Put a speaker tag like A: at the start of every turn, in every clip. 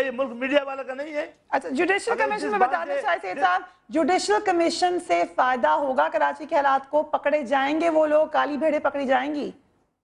A: ये मुल्क मीडिया वाला का नहीं है।
B: अच्छा, जुडिशल कमीशन में बता दें शाहिद सईद साहब, जुडिशल कमीशन से फायदा होगा कराची के हालात को? पकड़े जाएंगे वो लोग, काली भेड़ें पकड़ी जाएंगी?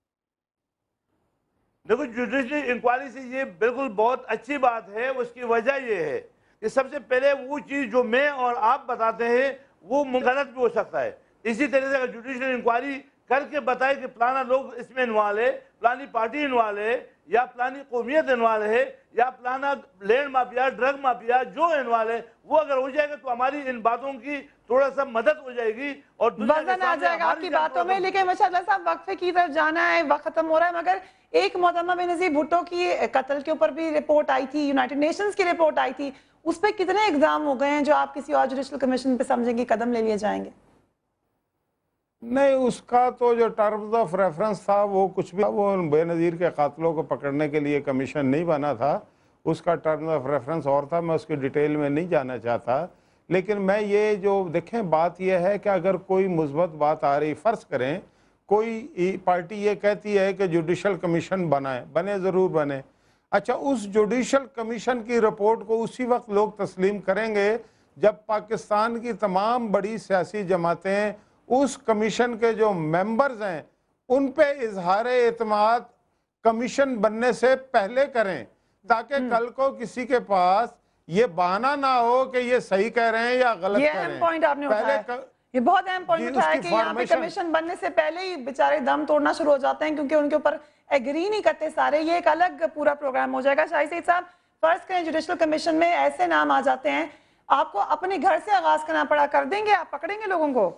A: देखो, जुडिशल इंक्वायरी से ये बिल्कुल बहुत अच्छी बात है। उसकी वजह ये है कि सबसे पहले वो चीज़ जो मैं और आप बताते हैं वो गलत भी हो सकता है। इसी तरह से अगर जुडिशल इंक्वायरी करके बताए कि फलाना लोग इसमें इन्वॉल्व है, फलानी पार्टी इन्वॉल्व है, या फलानी कौमियत इन्वॉल्व है, या फलाना लैंड माफिया, ड्रग माफिया जो इन्वॉल्व है, वो अगर हो जाएगा तो हमारी इन बातों की थोड़ा सा मदद हो जाएगी और
B: वजन आ जाएगा आपकी बातों में। लेकिन माशाअल्लाह साहब, वक्फे की तरफ जाना है, वक्त खत्म हो रहा है, मगर एक मोहतरमा बेनज़ीर भुट्टो की कत्ल के ऊपर भी रिपोर्ट आई थी, यूनाइटेड नेशंस की रिपोर्ट आई थी, उस पर कितने एग्जाम हो गए हैं जो आप किसी और जुडिशल कमीशन पे समझेंगे कदम ले लिए जाएंगे?
C: नहीं, उसका तो जो टर्म्स ऑफ रेफरेंस था वो कुछ भी, वो बेनज़ीर के कातलों को पकड़ने के लिए कमीशन नहीं बना था, उसका टर्म्स ऑफ रेफरेंस और था। मैं उसकी डिटेल में नहीं जाना चाहता, लेकिन मैं ये जो देखें, बात यह है कि अगर कोई मुस्बत बात आ रही, फ़र्ज़ करें कोई पार्टी ये कहती है कि जुडिशल कमीशन बने ज़रूर बने। अच्छा, उस जुडिशल कमीशन की रिपोर्ट को उसी वक्त लोग तस्लीम करेंगे जब पाकिस्तान की तमाम बड़ी सियासी जमातें उस कमीशन के जो मेंबर्स हैं उन पे इजहार एतमाद कमीशन बनने से पहले करें, ताकि कल को किसी के पास ये बहाना ना हो कि ये सही कह रहे हैं या गलत कह रहे हैं।
B: पॉइंट आपने उठाया, ये बहुत अहम पॉइंट उठाया कि यहाँ पे कमीशन बनने से पहले ही बेचारे दम तोड़ना शुरू हो जाते हैं क्योंकि उनके ऊपर एग्री नहीं करते सारे। ये एक अलग पूरा प्रोग्राम हो जाएगा। शाहिद सईद साहब, फर्ज करें जुडिशल कमीशन में ऐसे नाम आ जाते हैं, आपको अपने घर से आगाज करना पड़ा, कर देंगे आप? पकड़ेंगे लोगों को?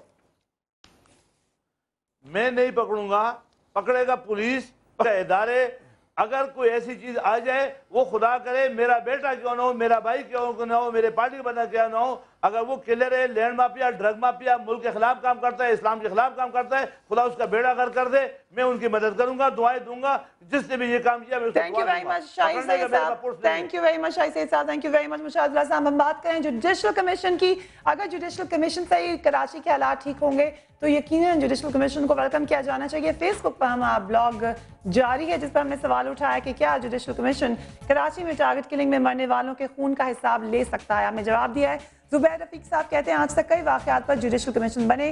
A: मैं नहीं पकड़ूंगा, पकड़ेगा पुलिस, इदारे। अगर कोई ऐसी चीज आ जाए, वो खुदा करे मेरा बेटा क्यों ना हो, मेरा भाई क्यों ना हो, मेरे पार्टी का बंदा क्यों ना हो, अगर वो किलर है, लैंड माफिया, ड्रग माफिया, मुल्क के खिलाफ काम करता है, इस्लाम के खिलाफ काम करता है, खुदा उसका बेड़ा गर्क कर दे, मैं उनकी मदद करूंगा, दुआएं दूंगा। जिसने भी ये काम किया,
B: thank you very much Shahid Saeed साहब, thank you very much Shahid Saeed साहब, thank you very much Mushahid साहब। हम बात करें जुडिशल कमीशन की, अगर जुडिशल कमीशन से ही कराची के हालात ठीक होंगे तो यकीनन जुडिशल कमीशन को वेलकम किया जाना चाहिए। फेसबुक पर हमारा ब्लॉग जारी है जिस पर हमने सवाल उठाया कि क्या जुडिशल कमीशन कराची में टारगेट किलिंग में मरने वालों के खून का हिसाब ले सकता है? हमने जवाब दिया है। जुबैर रफीक साहब कहते हैं आज तक कई वाक़यात पर जुडिशल कमीशन बने,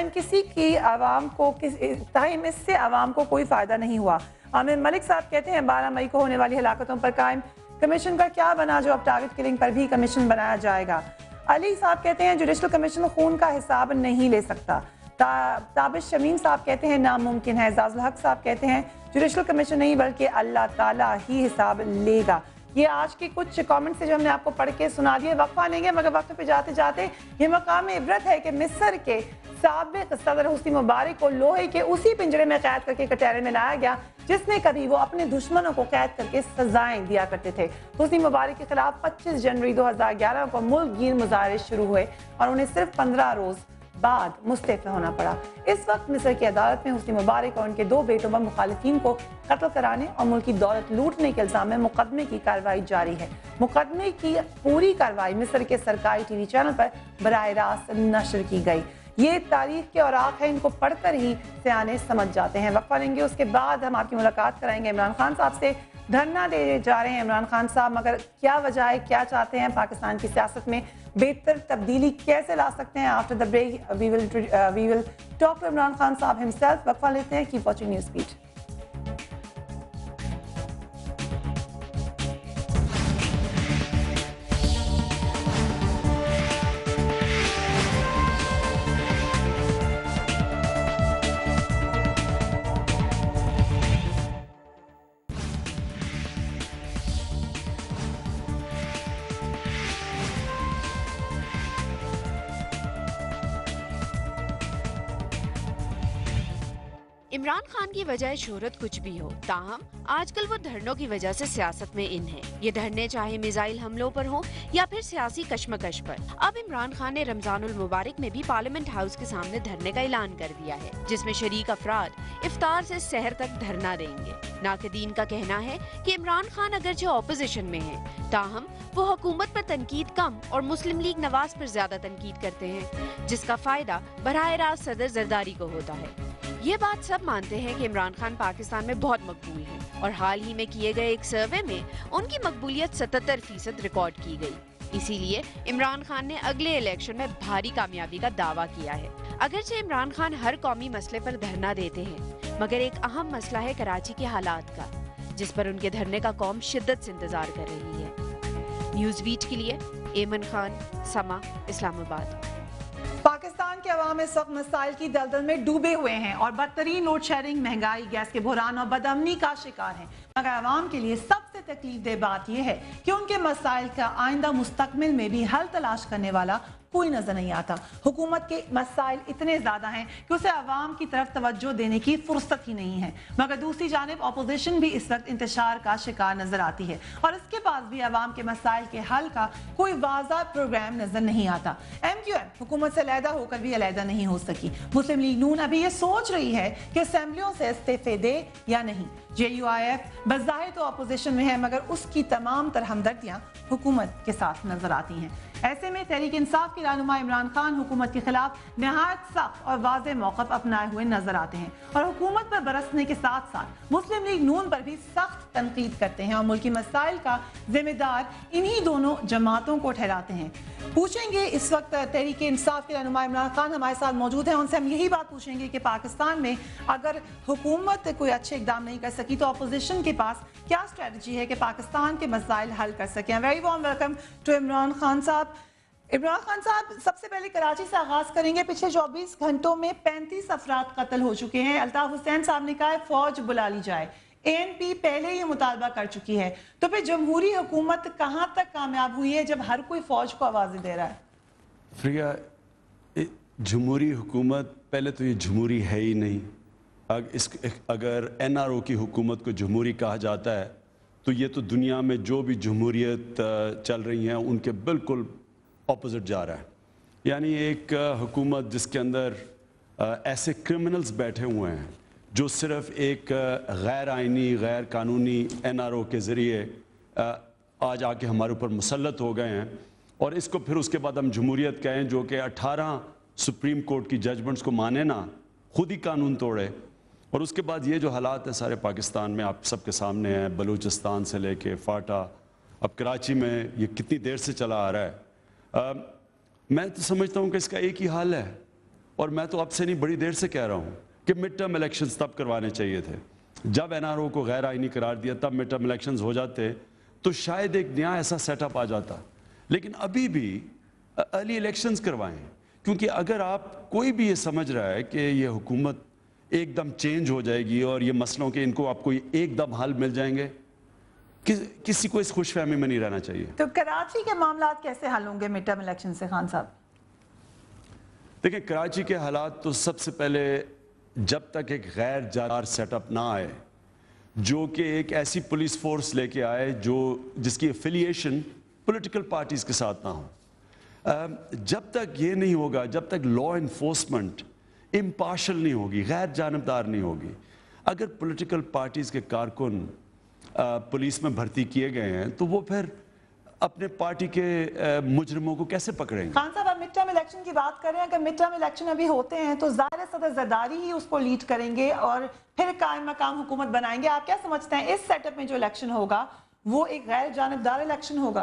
B: ताहिम इससे आवाम को कोई फ़ायदा नहीं हुआ। आमिर मलिक साहब कहते हैं 12 मई को होने वाली हलाकतों पर कायम कमीशन का क्या बना जो अब टारगेट किलिंग पर भी कमीशन बनाया जाएगा। अली साहब कहते हैं जुडिशल कमीशन खून का हिसाब नहीं ले सकता। ताबिश शमीम साहब कहते हैं नामुमकिन है। जाजुल हक साहब कहते हैं जुडिशल कमीशन नहीं बल्कि अल्लाह ताला ही हिसाब लेगा। ये आज के कुछ कमेंट्स जो हमने आपको पढ़ के सुना दिए। वक्फा लेंगे मगर वक्त पे जाते जाते ये मकाम इबरत है कि मिस्र के साबिक सदर हुस्नी मुबारक को लोहे के उसी पिंजरे में कैद करके कटहरे में लाया गया जिसमें कभी वो अपने दुश्मनों को कैद करके सजाएं दिया करते थे। हुस्नी मुबारक के खिलाफ 25 जनवरी 2011 को मुल्क गिर मुजाहरे शुरू हुए और उन्हें सिर्फ 15 रोज बाद मुस्तैफी होना पड़ा। इस वक्त मिस्र की अदालत में हुस्नी मुबारक और उनके 2 बेटों पर मुखालिफिन को कत्ल कराने और मुल्क की दौलत लूटने के इल्जाम में मुकदमे की कार्रवाई जारी है। मुकदमे की पूरी कार्रवाई मिस्र के सरकारी टीवी चैनल पर बराह रास्त नशर की गई। ये तारीख के औराक है, इनको पढ़कर ही सियाने समझ जाते हैं। वक्फा लेंगे, उसके बाद हम आपकी मुलाकात कराएंगे इमरान खान साहब से। धरना दे जा रहे हैं इमरान खान साहब, मगर क्या वजह है, क्या चाहते हैं, पाकिस्तान की सियासत में बेहतर तब्दीली कैसे ला सकते हैं? After the break we will talk to Imran Khan साहब हिमसेल्फ। वक्फा लेते हैं, keep watching News Beat.
D: Imran Khan की वजह शोहरत कुछ भी हो, ताहम आजकल वो धरनों की वजह से सियासत में इन है। ये धरने चाहे मिसाइल हमलों पर हो या फिर सियासी कशमकश पर। अब इमरान खान ने रमजानुल मुबारक में भी पार्लियामेंट हाउस के सामने धरने का ऐलान कर दिया है, जिसमें शरीक अफराद इफ्तार से सहर तक धरना देंगे। नाक़दीन का कहना है कि इमरान खान अगरचे ऑपोजिशन में है, ताहम वो हुकूमत पर तनकीद कम और मुस्लिम लीग नवाज पर ज्यादा तनकीद करते हैं, जिसका फायदा बराह रास्त सदर जरदारी को होता है। ये बात सब मानते हैं कि इमरान खान पाकिस्तान में बहुत मकबूल हैं और हाल ही में किए गए एक सर्वे में उनकी मकबूलियत 77% रिकॉर्ड की गई। इसीलिए इमरान खान ने अगले इलेक्शन में भारी कामयाबी का दावा किया है। अगरचे इमरान खान हर कौमी मसले पर धरना देते हैं, मगर एक अहम मसला है कराची के हालात का, जिस पर उनके धरने का कौम शिद्दत से इंतजार कर रही है। न्यूज़ बीट के लिए एमन खान, समा, इस्लामाबाद।
B: पाकिस्तान के अवाम इस वक्त मसाइल की दलदल में डूबे हुए हैं और बदतरीन लोड शेडिंग, महंगाई, गैस के बहरान और बदअमनी का शिकार हैं। मगर अवाम के लिए सबसे तकलीफ दह बात यह है कि उनके मसाइल का आइंदा मुस्तकबिल में भी हल तलाश करने वाला कोई नजर नहीं आता। हुकूमत के मसाइल इतने ज्यादा हैं कि उसे अवाम की तरफ तवज्जो देने की फुर्सत ही नहीं है। मगर दूसरी जानिब अपोजिशन भी इस वक्त इंतशार का शिकार नजर आती है और इसके पास भी अवाम के मसाइल के हल का कोई वाज़ा प्रोग्राम नजर नहीं आता। MQM हुकूमत से अलहदा होकर भी अलहदा नहीं हो सकी। मुस्लिम लीग नून अभी ये सोच रही है कि असेंबलियों से इस्तीफे दे या नहीं। JUIF बज़ाहिर तो अपोजिशन में है, मगर उसकी तमाम तर हमदर्दियां हुकूमत के साथ नजर आती हैं। ऐसे में तहरीक इंसाफ के रहनुमा इमरान खान हुकूमत के खिलाफ निहायत सख्त और वाज़ेह मौक़िफ़ अपनाए हुए नजर आते हैं और हुकूमत पर बरसने के साथ साथ मुस्लिम लीग नून पर भी सख्त तनकीद करते हैं और मुल्की मसाइल का जिम्मेदार इन्हीं दोनों जमातों को ठहराते हैं। पूछेंगे इस वक्त तहरीक इंसाफ के रहनुमा इमरान खान हमारे साथ मौजूद हैं, उनसे हम यही बात पूछेंगे कि पाकिस्तान में अगर हुकूमत कोई अच्छे इकदाम नहीं कर सकी तो अपोजिशन के पास क्या स्ट्रेटजी है कि पाकिस्तान के मसाइल हल कर सकें। Very warm welcome to Imran Khan साहब। इमरान खान साहब, सबसे पहले कराची से आगाज करेंगे। पिछले 24 घंटों में 35 अफराद कत्ल हो चुके हैं। अल्ताफ हुसैन साहब ने कहा फौज बुला ली जाए। ANP पहले ही मुतालबा कर चुकी है, तो फिर जमहूरी हुकूमत कहां तक कामयाब हुई है जब हर कोई फौज को आवाज़ें दे रहा है?
E: फ्रिया, जमहूरी हुकूमत पहले तो ये जमहूरी है ही नहीं। अगर NRO की हुकूमत को जमहूरी कहा जाता है तो ये तो दुनिया में जो भी जमहूरियत चल रही हैं उनके बिल्कुल ऑपोजिट जा रहा है। यानी एक हुकूमत जिसके अंदर ऐसे क्रिमिनल्स बैठे हुए हैं जो सिर्फ एक गैर आइनी, गैर कानूनी NRO के ज़रिए आज आके हमारे ऊपर मुसल्लत हो गए हैं, और इसको फिर उसके बाद हम जमहूरियत कहें जो कि 18 सुप्रीम कोर्ट की जजमेंट्स को माने ना, खुद ही कानून तोड़े। और उसके बाद ये जो हालात है सारे पाकिस्तान में आप सबके सामने हैं, बलूचिस्तान से लेके फाटा, अब कराची में ये कितनी देर से चला आ रहा है। मैं तो समझता हूँ कि इसका एक ही हाल है, और मैं तो अब से नहीं बड़ी देर से कह रहा हूँ कि मिड टर्म इलेक्शंस तब करवाने चाहिए थे जब NRO को गैर आइनी करार दिया, तब मिड टर्म इलेक्शंस हो जाते तो शायद एक नया ऐसा सेटअप आ जाता। लेकिन अभी भी अर्ली इलेक्शंस करवाएं, क्योंकि अगर आप कोई भी ये समझ रहा है कि ये हुकूमत एकदम चेंज हो जाएगी और ये मसलों के इनको आपको एकदम हल मिल जाएंगे, किसी को इस खुशफहमी में नहीं रहना चाहिए।
B: तो कराची के मामला कैसे हल होंगे मिड टर्म इलेक्शन से, खान साहब?
E: देखिए, कराची के हालात तो सबसे पहले जब तक एक गैर जादार सेटअप ना आए, जो कि एक ऐसी पुलिस फोर्स लेके आए जो जिसकी एफिलिएशन पॉलिटिकल पार्टीज के साथ ना हो, जब तक ये नहीं होगा, जब तक लॉ इन्फोर्समेंट इम्पार्शल नहीं होगी, गैर जानबदार नहीं होगी, अगर पॉलिटिकल पार्टीज के कारकुन पुलिस में भर्ती किए गए हैं तो वो फिर अपने पार्टी के मुजरिमों को कैसे पकड़ेंगे?
B: खान साहब, आप मिड टर्म इलेक्शन की बात कर रहे हैं। अगर मिड टर्म इलेक्शन अभी होते हैं तो ज़ाहिर सदर ज़रदारी ही उसको लीड करेंगे और फिर कायम मकाम हुकूमत बनाएंगे। आप क्या समझते हैं इस सेटअप में जो इलेक्शन होगा वो एक गैर जानबदार इलेक्शन होगा?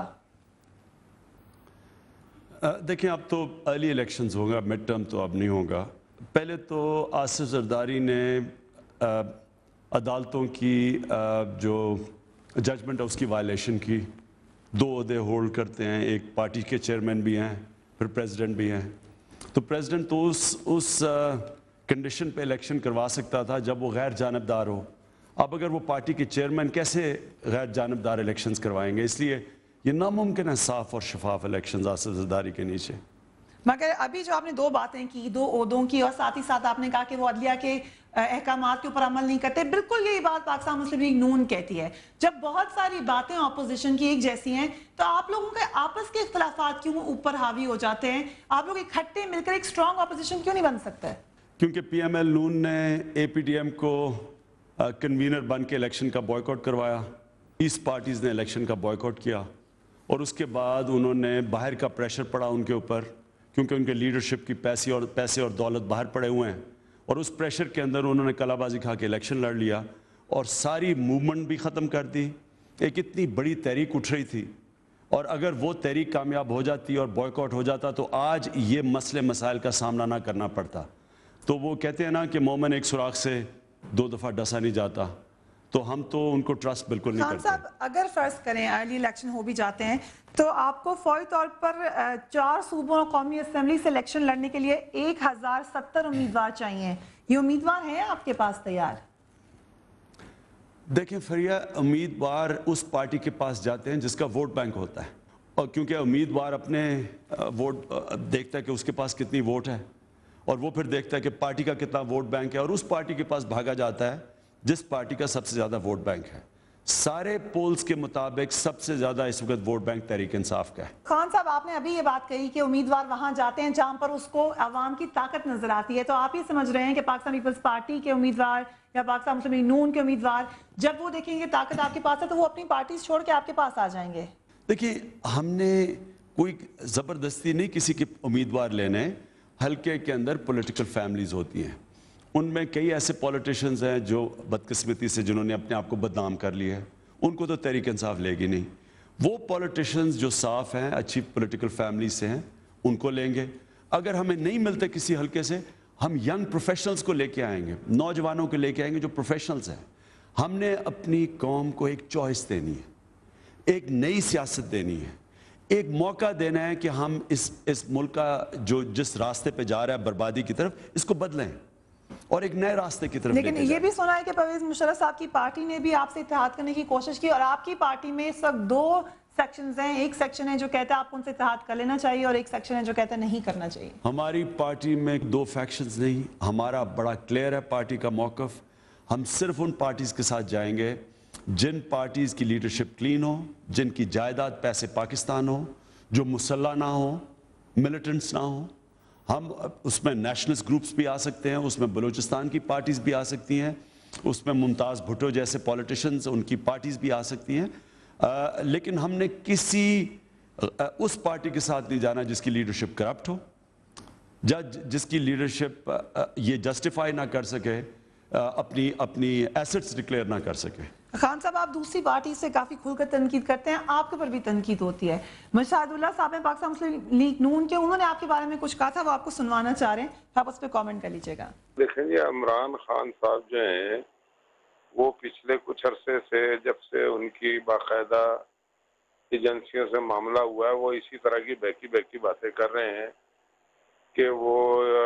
E: देखिए, अब तो अर्ली इलेक्शंस होगा, मिड टर्म तो अब नहीं होगा। पहले तो आसिफ जरदारी ने अदालतों की जो जजमेंट है उसकी वायलेशन की। 2 ओहदे होल्ड करते हैं, एक पार्टी के चेयरमैन भी हैं, फिर प्रेसिडेंट भी हैं। तो प्रेसिडेंट तो उस कंडीशन पे इलेक्शन करवा सकता था जब वो गैर जानबदार हो। अब अगर वो पार्टी के चेयरमैन कैसे गैर जानबदार इलेक्शंस करवाएंगे? इसलिए ये नामुमकिन है साफ और शफाफ इलेक्शंस आसिफ जरदारी के नीचे।
B: मगर अभी जो आपने 2 बातें की, 2 ओहदों की, और साथ ही साथ आपने कहा कि वो अदलिया के अहकामात के ऊपर अमल नहीं करते, बिल्कुल यही बात पाकिस्तान मुस्लिम लीग नून कहती है। जब बहुत सारी बातें अपोजिशन की एक जैसी हैं तो आप लोगों के आपस के इख्तलाफात क्यों ऊपर हावी हो जाते हैं? आप लोग इकट्ठे मिलकर एक स्ट्रॉन्ग अपोजिशन क्यों नहीं बन सकते?
E: क्योंकि PML नून ने APDM को कन्वीनर बन के इलेक्शन का बॉयकॉट करवाया, 20 पार्टीज ने इलेक्शन का बॉयकॉट किया, और उसके बाद उन्होंने बाहर का प्रेशर पड़ा उनके ऊपर, क्योंकि उनके लीडरशिप की पैसे और दौलत बाहर पड़े हुए हैं। اور اس پریشر کے اندر انہوں نے کلا بازی کھا کے الیکشن لڑ لیا اور ساری موومنٹ بھی ختم کر دی. ایک اتنی بڑی تحریک اٹھ رہی تھی, اور اگر وہ تحریک کامیاب ہو جاتی اور بوائے کاٹ ہو جاتا تو آج یہ مسئلے مسائل کا سامنا نہ کرنا پڑتا. تو وہ کہتے ہیں نا کہ مومن ایک سوراخ سے 2 دفعہ ڈسا نہیں جاتا, تو ہم تو ان کو ٹرسٹ بالکل نہیں
B: خان
E: کرتے.
B: صاحب اگر فرض کریں ارلی الیکشن ہو بھی جاتے ہیں تو آپ کو فوری طور پر 4 صوبوں اور قومی اسمبلی سے الیکشن لڑنے کے لیے 1070 امیدوار چاہیے. یہ امیدوار ہیں آپ کے پاس تیار؟
E: دیکھیں فریہ, امیدوار اس پارٹی کے پاس جاتے ہیں جس کا ووٹ بینک ہوتا ہے, اور کیونکہ امیدوار اپنے ووٹ دیکھتا ہے کہ اس کے پاس کتنی ووٹ ہے, اور وہ پھر دیکھتا ہے کہ پارٹی کا کتنا ووٹ بینک ہے, اور اس پارٹی کے پاس بھاگا جاتا ہے جس پارٹی کا سب سے زیادہ ووٹ بینک ہے. سارے پولز کے مطابق سب سے زیادہ اس وقت ووٹ بینک تحریک انصاف کا ہے.
B: خان صاحب آپ نے ابھی یہ بات کہی کہ امیدوار وہاں جاتے ہیں جہاں پر اس کو عوام کی طاقت نظر آتی ہے, تو آپ یہ سمجھ رہے ہیں کہ پاکستان پیپلز پارٹی کے امیدوار یا پاکستان مسلم لیگ نون کے امیدوار جب وہ دیکھیں گے طاقت آپ کے پاس ہے تو وہ اپنی پارٹیز چھوڑ کے آپ کے پاس آ جائیں گے؟
E: دیکھیں, ہم نے کوئی زبردستی نہیں کسی کے امیدوار لینے. حلقے کے اندر پولیٹیکل فیملیز ہوتی ہیں, ان میں کئی ایسے پولیٹیشنز ہیں جو بدقسمتی سے جنہوں نے اپنے آپ کو بدنام کر لیا ہے, ان کو تو تحریک انصاف لے گی نہیں. وہ پولیٹیشنز جو صاف ہیں, اچھی پولیٹیکل فیملی سے ہیں, ان کو لیں گے. اگر ہمیں نہیں ملتے کسی حلقے سے, ہم ینگ پروفیشنلز کو لے کے آئیں گے, نوجوانوں کو لے کے آئیں گے جو پروفیشنلز ہیں. ہم نے اپنی قوم کو ایک چوائس دینی ہے, ایک نئی سیاست دینی ہے, ایک موقع دینا ہے کہ ہم اس ملک کا جو جس راستے پہ جا رہا ہے بربادی کی طرف, اس کو بدلیں اور ایک نئے راستے کی طرف لے کے
B: لیکن یہ بھی سنا ہے کہ پرویز مشرف صاحب کی پارٹی نے بھی آپ سے اتحاد کرنے کی کوشش کی, اور آپ کی پارٹی میں اس وقت 2 سیکشنز ہیں. ایک سیکشن ہے جو کہتا ہے آپ کو ان سے اتحاد کر لینا چاہیے, اور ایک سیکشن ہے جو کہتا ہے نہیں کرنا چاہیے.
E: ہماری پارٹی میں 2 فیکشنز نہیں, ہمارا بڑا کلیئر ہے پارٹی کا موقف. ہم صرف ان پارٹیز کے ساتھ جائیں گے جن پارٹیز کی لیڈرشپ کلین ہو, جن کی جائیداد پیسے پاکستان ہو, جو مسلح نہ ہو, ملیٹنٹس نہ ہو. ہم اس میں نیشنلسٹ گروپس بھی آ سکتے ہیں, اس میں بلوچستان کی پارٹیز بھی آ سکتی ہیں, اس میں ممتاز بھٹو جیسے پولیٹیشنز ان کی پارٹیز بھی آ سکتی ہیں, لیکن ہم نے کسی اس پارٹی کے ساتھ نہیں جانا جس کی لیڈرشپ کرپٹ ہو, جس کی لیڈرشپ یہ جسٹیفائی نہ کر سکے, اپنی ایسٹس ڈکلیئر نہ کر سکے.
B: خان صاحب آپ دوسری پارٹی سے کافی کھل کر تنقید کرتے ہیں, آپ کے اوپر بھی تنقید ہوتی ہے. مشاہد اللہ صاحب ہیں پاکستان مسلم لیگ نون کے, انہوں نے آپ کے بارے میں کچھ کہا تھا, وہ آپ کو سنوانا چاہ رہے ہیں, آپ اس پہ کامنٹ کر لیجئے گا.
F: دیکھیں جی, عمران خان صاحب جو ہیں وہ پچھلے کچھ عرصے سے جب سے ان کی باقاعدہ ایجنسیوں سے معاملہ ہوا ہے, وہ اسی طرح کی بہکی باتیں کر رہے ہیں کہ وہ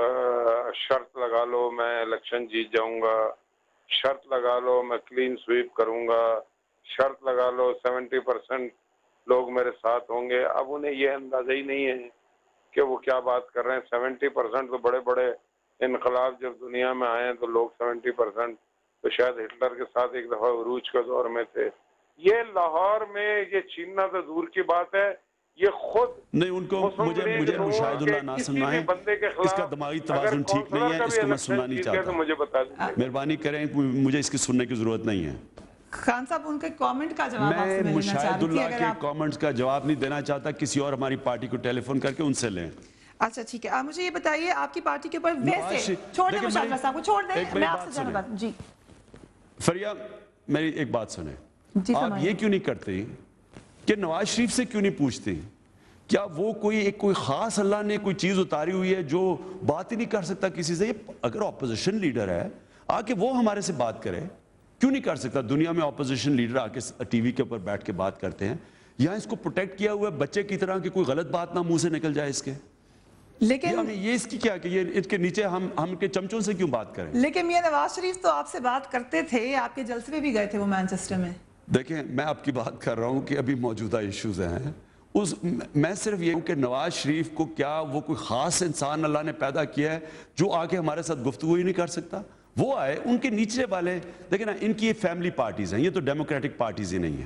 F: شرط لگا لو میں الیکشن جیت جاؤں گا, شرط لگا لو میں کلین سویپ کروں گا, شرط لگا لو 70% لوگ میرے ساتھ ہوں گے. اب انہیں یہ اندازہ ہی نہیں ہے کہ وہ کیا بات کر رہے ہیں. 70% تو بڑے بڑے انقلاب جب دنیا میں آئے ہیں تو لوگ 70% تو شاید ہٹلر کے ساتھ ایک دفعہ عروج کے دور میں تھے. یہ لاہور میں یہ چھیننا تو دور کی بات ہے, یہ خود
E: نہیں, ان کو مجھے مشاہد اللہ نہ سنائیں, اس کا دماغی توازن ٹھیک نہیں ہے, اس کو میں سننا نہیں چاہتا.
F: مجھے بتا دیں,
E: مہربانی کریں, مجھے اس کی سننے کی ضرورت نہیں ہے.
B: خان صاحب ان کے کامنٹ کا جواب آپ سے
E: میں
B: لینا چاہ
E: مشاہد
B: رہی تھی,
E: اللہ کے کامنٹس کا جواب نہیں دینا چاہتا, کسی اور ہماری پارٹی کو ٹیلی فون کر کے ان سے لیں.
B: اچھا ٹھیک ہے, آپ مجھے یہ بتائیے آپ کی پارٹی کے اوپر ویسے چھوڑ دیں مشاہد اللہ صاحب کو, چھوڑ دیں, میں آپ سے جانا بات. جی
E: فریہ, میری ایک بات سنیں, آپ یہ کیوں نہیں کرتے کہ نواز شریف سے کیوں نہیں پوچھتے کیا وہ کوئی خاص اللہ نے کوئی چیز اتاری ہوئی ہے جو بات ہی نہیں کر سکتا کسی سے؟ اگر اپوزیشن لیڈر ہے آ کے وہ ہمارے سے بات کرے, کیوں نہیں کر سکتا؟ دنیا میں اپوزیشن لیڈر آ کے ٹی وی کے اوپر بیٹھ کے بات کرتے ہیں, یہاں اس کو پروٹیکٹ کیا ہوا ہے بچے کی طرح کہ کوئی غلط بات نہ منہ سے نکل جائے اس کے.
B: لیکن
E: یہ اس کی کیا کہ یہ اس کے نیچے ہم کے چمچوں سے کیوں بات کریں؟
B: لیکن میاں نواز شریف تو آپ سے بات کرتے تھے, آپ کے جلسے پہ بھی گئے تھے وہ مانچسٹر میں.
E: دیکھیں, میں آپ کی بات کر رہا ہوں کہ ابھی موجودہ ایشوز ہیں, میں صرف یہ ہوں کہ نواز شریف کو کیا وہ کوئی خاص انسان اللہ نے پیدا کیا ہے جو آ کے ہمارے ساتھ گفتگو ہی نہیں کر سکتا؟ وہ آئے, ان کے نیچے والے دیکھیں نا, ان کی یہ فیملی پارٹیز ہیں, یہ تو ڈیموکریٹک پارٹیز ہی نہیں ہیں.